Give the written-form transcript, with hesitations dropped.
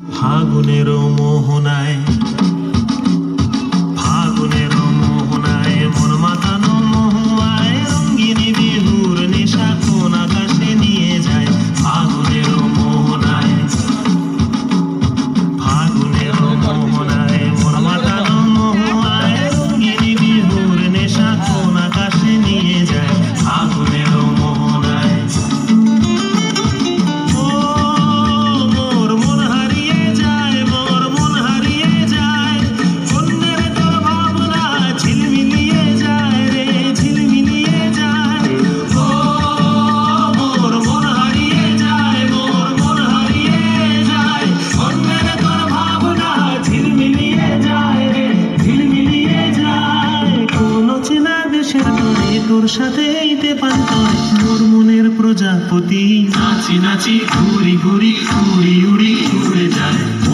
ফাগুনের মোহনায় মন মাতানো মহুয়ায় রঙ্গিনী বিহুর নেশা কোন আকাশে নিয়ে যায়। ফাগুনের মোহনায় মন মাতানো মহুয়ায় রঙ্গিনী বিহুর নেশা কোন আকাশে নিয়ে যায়। ফাগুনের মোহনায় তোর সাথে এইতে পান্তায় মোর মনের প্রজাপতি নাচি নাচি ঘুরি ঘুরি উড়ি উড়ি উড়ে যায়।